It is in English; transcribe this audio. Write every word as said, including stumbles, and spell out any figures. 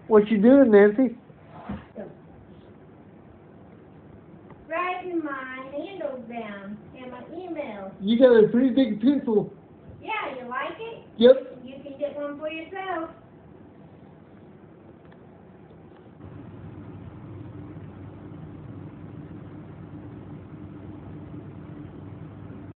What you doing, Nancy? Writing my handles down and my emails. You got a pretty big pencil. Yeah, you like it? Yep. You can get one for yourself.